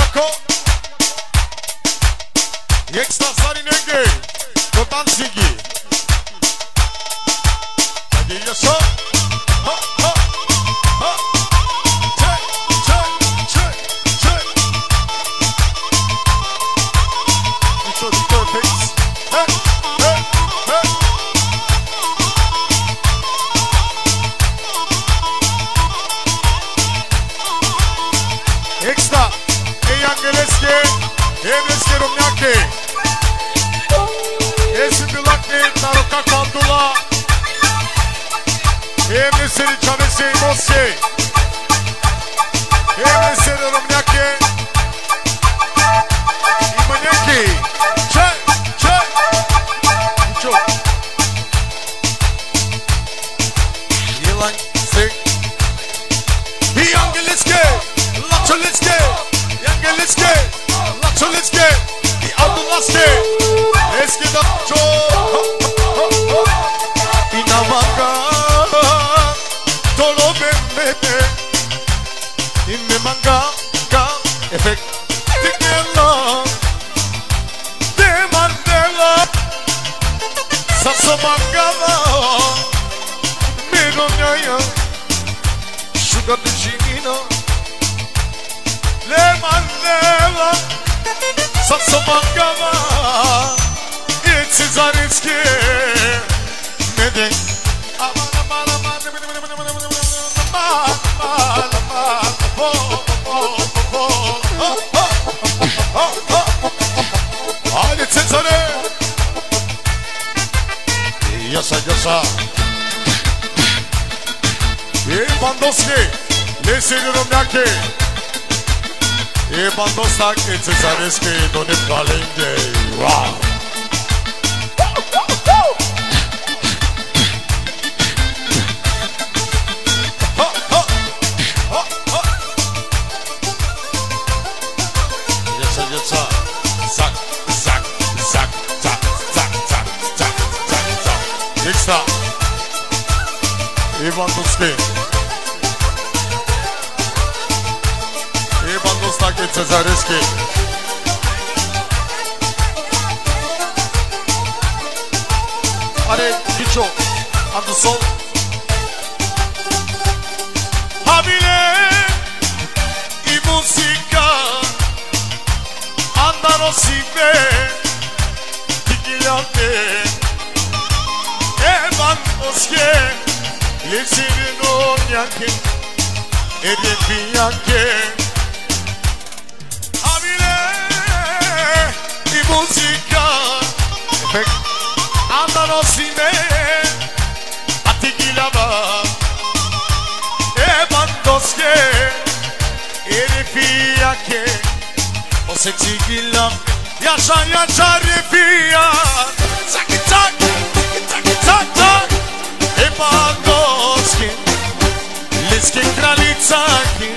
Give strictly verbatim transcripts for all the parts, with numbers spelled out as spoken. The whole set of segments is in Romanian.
Jako Ekstra stari nenge Total sigi Hadi yaşa Ha ha ha Çek çek çek çek It's a perfect Hey hey hey Ekstra Ey angeleske Evreske rumjake Esi bilakne Naroka kandula Evreseri čavese i moske Evreseri rumjake Ima neki Ček, ček Ču Jelan sek I angeleske Lačoleske I angeleske Lačoleske I adulaske Eski da čo I navaga Tolo bembete I me manga Ga Efekt Tikela De Mandela Sasso mangala Mego nyaya Sugar de Chimino Le Mandela Sasso mangala I Cezarecki Mede Aman aman aman Aman aman aman Hadi Cezare Yasa yasa I Bandoski Ne senirum yake I Bandostak I Cezarecki Donim kalende Wow Zak, zak, zak, zak, zak, zak, zak, zak, zak. Ekstra Ivan Duski Ivan Dostak I Cezarecki Are Kicho On the soul Habile I musika Andaro sive Tikilate Evan oske Lesirin onyake Edepiyake Habile I musika Efekt Andaro sive Atikilaba Evan oske Edepiyake O seksi gillam Yaşa yaşa refiya Tak tak tak tak tak Epandoski Liski kralicaki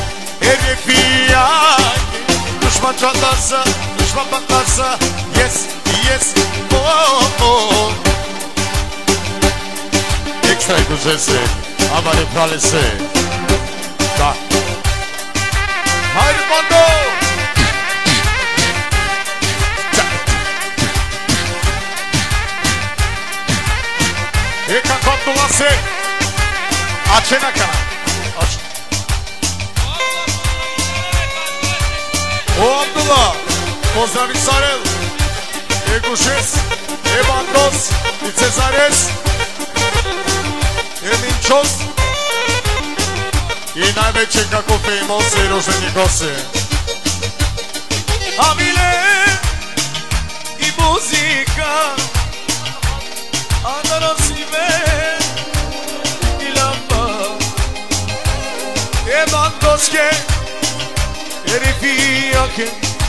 Refiyaki Düşman çatlarsa Düşman patlarsa Yes yes oh oh Ekstra güzelse Ama ne kraliçe Da Haydi bando Eka kandula se Açena kana Aç O Abdullah Pozdravik Sarel Egušes Evandos I Cezares Eminčos I najveće kako famose roženi gose Habile I muzika Andaro sive I lamba Evan doske Erifiyake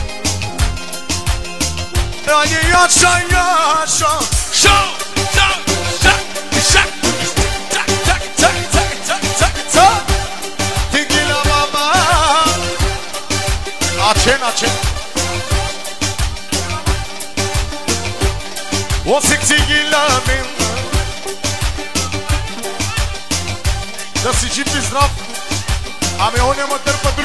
Hadi yaşa yaşa Şa şa şa şa Tak tak tak tak tak tak tak Tikila baba Açın açın O seksi gilamin Da si živ ti zdrav Ами он няма търпа